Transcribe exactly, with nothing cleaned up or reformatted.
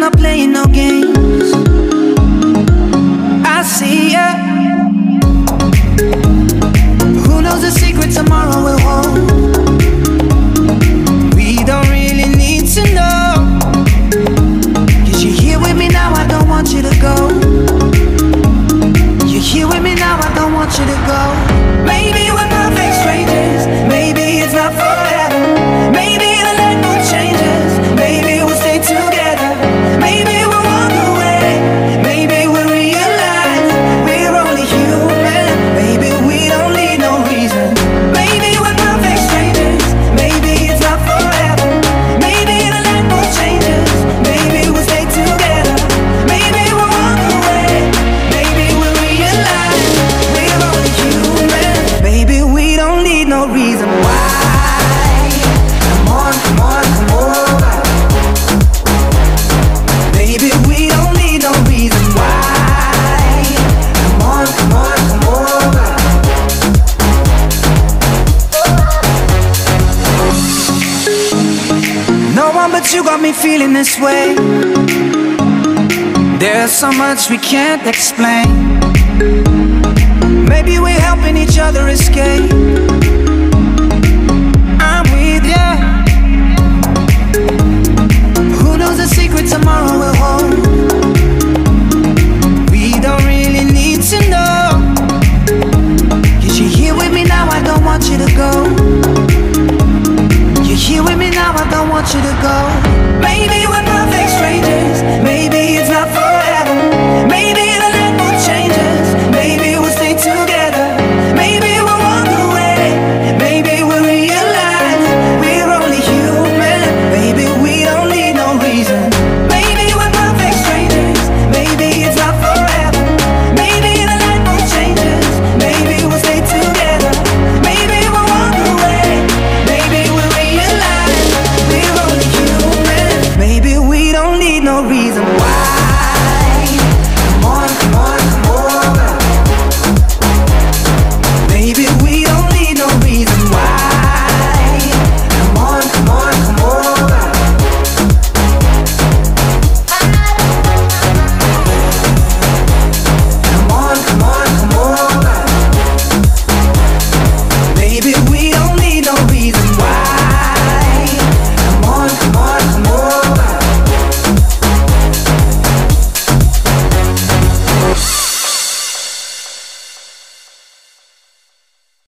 not playing no games. I see ya. Who knows the secret tomorrow will hold? We don't really need to know. Cause you're here with me now, I don't want you to go. You're here with me now, I don't want you to go. Maybe we're perfect strangers, maybe it's not forever. Maybe the night will changes, maybe we'll stay together. Maybe we'll walk away, maybe we'll realize we're only human. Maybe we don't need no reason. Maybe we're perfect strangers, maybe it's not forever. Maybe the night will changes, maybe we'll stay together. Maybe we'll walk away, maybe we'll realize we're only human. Maybe we don't need no reason why. Come on, come on, come over. Maybe we don't need no reason why. Come on, come on, come over. No one but you got me feeling this way. There's so much we can't explain. Maybe we're helping each other escape.